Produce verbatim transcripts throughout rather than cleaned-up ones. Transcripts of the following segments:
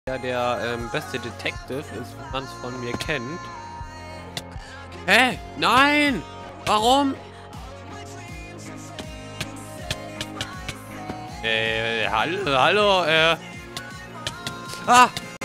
Ja, der ähm, beste Detective ist, wie man es von mir kennt. Hä? Nein! Warum? Äh, hallo, hallo, äh. Ah!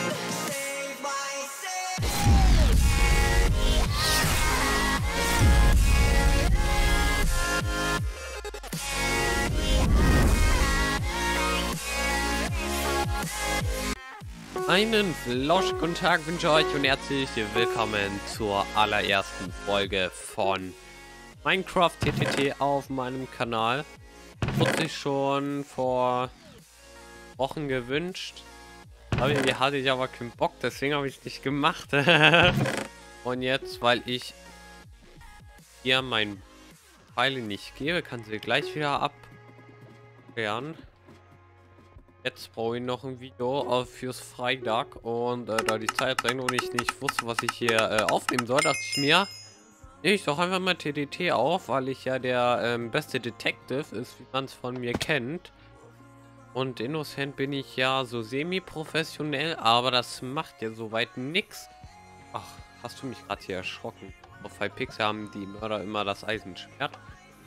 Einen lauschigen guten Tag wünsche ich euch und herzlich willkommen zur allerersten Folge von Minecraft T T T auf meinem Kanal. Wurde sich schon vor Wochen gewünscht, aber irgendwie hatte ich aber keinen Bock, deswegen habe ich es nicht gemacht. Und jetzt, weil ich hier mein Pfeile nicht gebe, kann sie gleich wieder abwehren. Jetzt brauche ich noch ein Video äh, fürs Freitag und äh, da die Zeit drängt und ich nicht wusste, was ich hier äh, aufnehmen soll, dachte ich mir, nehme ich doch einfach mal T T T auf, weil ich ja der ähm, beste Detective ist, wie man es von mir kennt. Und Innocent bin ich ja so semi-professionell, aber das macht ja soweit nichts. Ach, hast du mich gerade hier erschrocken? Auf Five Pixel haben die Mörder immer das Eisenschwert.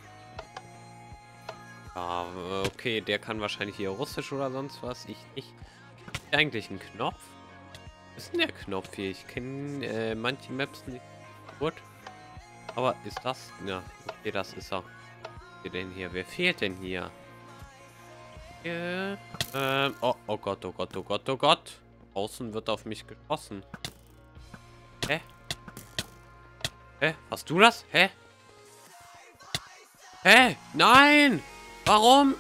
Ja, okay, der kann wahrscheinlich hier Russisch oder sonst was. Ich nicht. Ist eigentlich ein Knopf? Was ist denn der Knopf hier? Ich kenne äh, manche Maps nicht gut. Aber ist das? Ja, okay, das ist er. Wer denn hier? Wer fehlt denn hier? Äh, ähm, oh, oh Gott, oh Gott, oh Gott, oh Gott. Außen wird auf mich geschossen. Hä? Hä? Hast du das? Hä? Hä? Nein! Warum?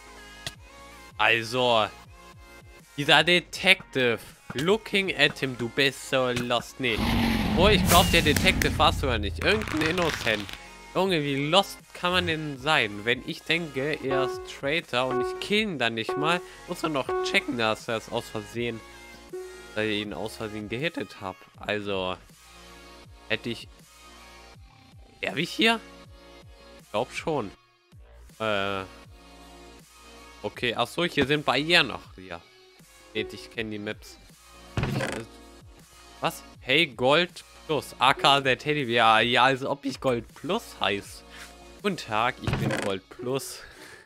Also, dieser Detective, looking at him, du bist so lost. Nee. Oh, ich glaube, der Detective warst du ja nicht. Irgendein Innocent. Junge, wie lost kann man denn sein? Wenn ich denke, er ist Traitor und ich kill ihn dann nicht mal, muss man noch checken, dass er es aus Versehen, dass ich ihn aus Versehen gehittet habe. Also, hätte ich... Erbe ich hier? Ich glaube schon. Äh... Okay, ach so, hier sind Barrieren noch. Ja. Ich kenne die Maps. Ich, äh, was? Hey, Gold Plus. A K der Teddybär. Ja, als ob ich Gold Plus heißt. Guten Tag, ich bin Gold Plus.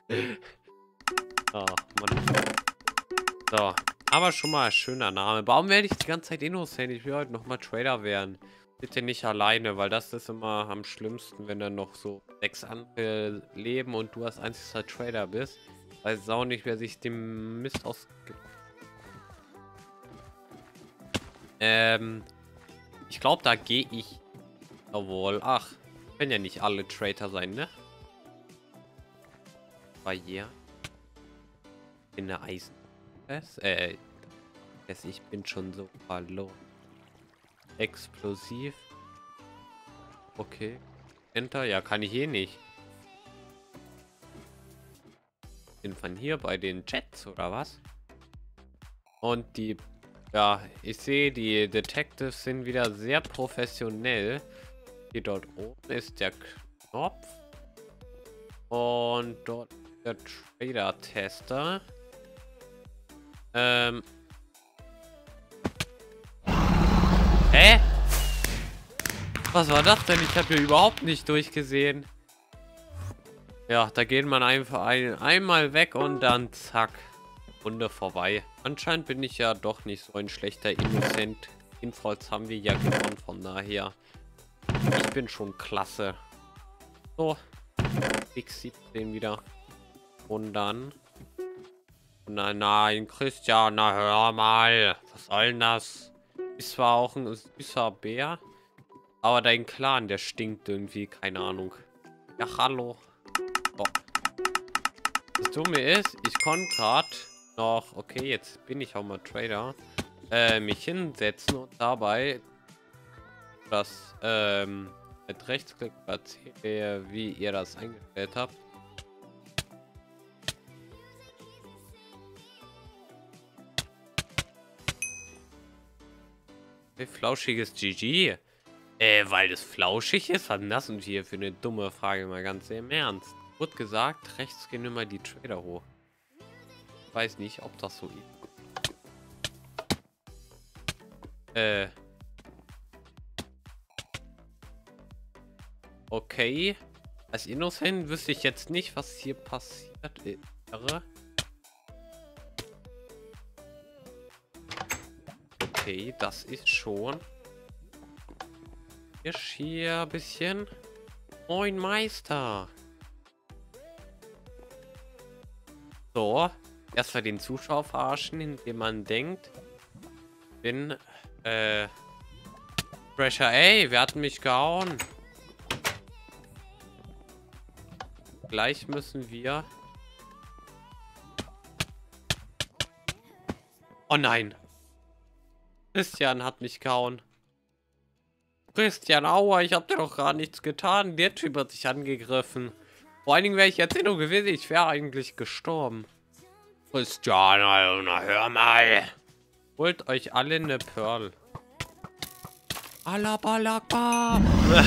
Ach, Mann. So. Aber schon mal ein schöner Name. Warum werde ich die ganze Zeit Innocent? Ich will heute nochmal Trader werden. Bitte nicht alleine, weil das ist immer am schlimmsten, wenn dann noch so sechs andere leben und du als einziger Trader bist. Weiß auch nicht, wer sich dem Mist aus... Ähm, ich glaube, da gehe ich... Jawohl. Ach, können ja nicht alle Traitor sein, ne? Barriere. In der Eisen. Was? Äh, ich bin schon so verloren. Explosiv. Okay. Enter. Ja, kann ich eh nicht. Sind von hier bei den Jets oder was? Und die, ja, ich sehe, die Detectives sind wieder sehr professionell. Hier dort oben ist der Knopf. Und dort der Trader-Tester. Ähm. Hä? Was war das denn? Ich habe hier überhaupt nicht durchgesehen. Ja, da geht man einfach ein, einmal weg und dann zack, Runde vorbei. Anscheinend bin ich ja doch nicht so ein schlechter Innocent. Jedenfalls haben wir ja gewonnen, von daher. Ich bin schon klasse. So, X siebzehn wieder. Und dann... Nein, nein, Christian, na hör mal. Was soll denn das? Ist zwar auch ein süßer Bär, aber dein Clan, der stinkt irgendwie, keine Ahnung. Ja, hallo. Oh. Das Dumme ist, ich konnte gerade noch, okay, jetzt bin ich auch mal Trader, äh, mich hinsetzen und dabei das ähm, mit Rechtsklick erzählen, wie ihr das eingestellt habt. Okay, flauschiges G G. Äh, weil das flauschig ist? Was denn das und hier für eine dumme Frage, mal ganz im Ernst. Wurde gesagt, rechts gehen immer die Trader hoch. Ich weiß nicht, ob das so ist. Äh. Okay. Als Innocent wüsste ich jetzt nicht, was hier passiert wäre. Okay, das ist schon. Hier, hier ein bisschen. Moin Meister. So. Erstmal den Zuschauer verarschen, indem man denkt. Bin. Äh. Pressure, ey, wer hat mich gehauen? Gleich müssen wir. Oh nein. Christian hat mich gehauen. Christian, aua, ich hab dir doch gar nichts getan. Der Typ hat sich angegriffen. Vor allen Dingen wäre ich jetzt eh nur gewesen. Ich wäre eigentlich gestorben. Christian, na hör mal. Holt euch alle eine Pearl. Allah Balakbar.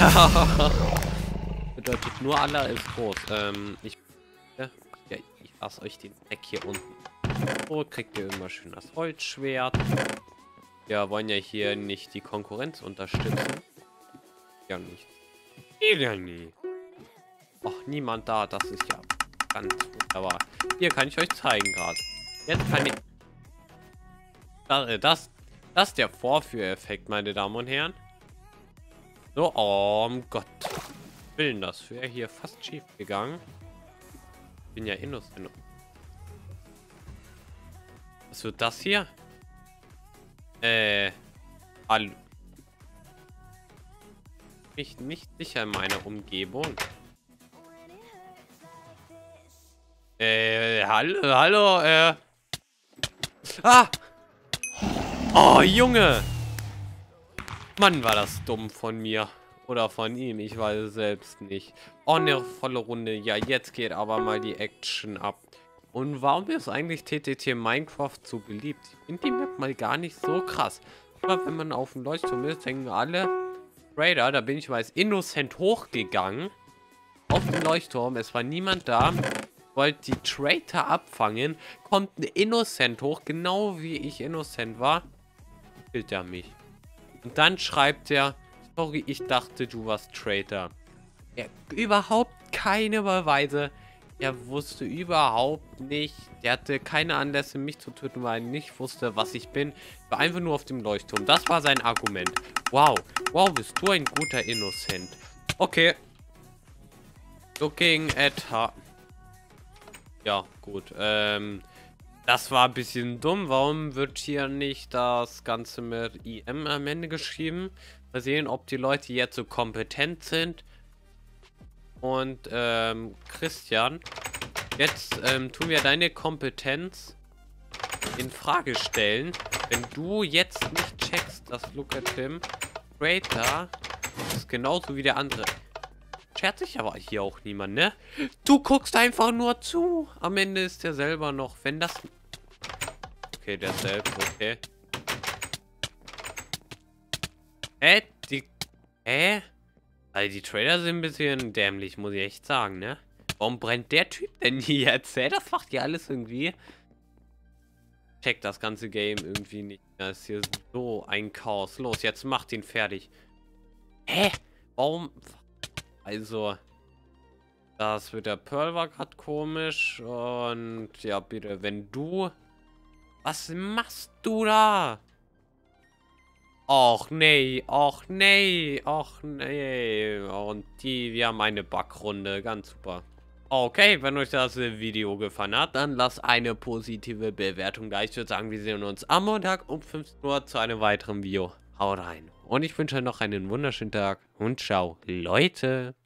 Bedeutet nur Allah ist groß. Ähm, ich, ja, ich lasse euch den Deck hier unten. So kriegt ihr immer schön das Holzschwert. Wir wollen ja hier nicht die Konkurrenz unterstützen. Ja, nicht. Ja, nie. Ach, niemand da. Das ist ja ganz wunderbar. Hier kann ich euch zeigen gerade. Jetzt kann ich. Das, das, das ist der Vorführeffekt, meine Damen und Herren. So, oh um Gott. Willen, das wäre hier fast schief gegangen. Bin ja innocent. Was wird das hier? Äh. Hallo. Ich bin nicht sicher in meiner Umgebung. Äh, hallo, hallo, äh. Ah! Oh, Junge! Mann, war das dumm von mir. Oder von ihm, ich weiß es selbst nicht. Oh, eine volle Runde. Ja, jetzt geht aber mal die Action ab. Und warum ist eigentlich T T T Minecraft so beliebt? Ich finde die Map mal gar nicht so krass. Aber wenn man auf dem Leuchtturm ist, denken alle, Raider, da bin ich mal als Innocent hochgegangen. Auf dem Leuchtturm, es war niemand da. Wollte die Traitor abfangen. Kommt ein Innocent hoch, genau wie ich Innocent war. Killt er mich. Und dann schreibt er, sorry, ich dachte, du warst Traitor. Er überhaupt keine Beweise. Er wusste überhaupt nicht. Der hatte keine Anlässe, mich zu töten, weil er nicht wusste, was ich bin. Ich war einfach nur auf dem Leuchtturm. Das war sein Argument. Wow. Wow, bist du ein guter Innocent. Okay. Looking at her. Ja, gut. Ähm, das war ein bisschen dumm. Warum wird hier nicht das Ganze mit I M am Ende geschrieben? Mal sehen, ob die Leute jetzt so kompetent sind. Und, ähm, Christian, jetzt ähm, tun wir deine Kompetenz in Frage stellen. Wenn du jetzt nicht checkst, dass Look at him Traitor ist genauso wie der andere. Schert sich aber hier auch niemand, ne? Du guckst einfach nur zu. Am Ende ist der selber noch, wenn das... Okay, der selbst, okay. Hä? Die... Hä? Also die Trader sind ein bisschen dämlich, muss ich echt sagen, ne? Warum brennt der Typ denn hier jetzt? Hä? Das macht ja alles irgendwie. Check das ganze Game irgendwie nicht. Das ist hier so ein Chaos. Los, jetzt macht ihn fertig. Hä? Warum? Also, das mit der Pearl war gerade komisch. Und ja, bitte, wenn du... Was machst du da? Och nee, och nee, och nee. Und die, wir haben eine Backrunde, ganz super. Okay, wenn euch das Video gefallen hat, dann lasst eine positive Bewertung da. Ich würde sagen, wir sehen uns am Montag um fünfzehn Uhr zu einem weiteren Video. Haut rein. Und ich wünsche euch noch einen wunderschönen Tag und ciao, Leute.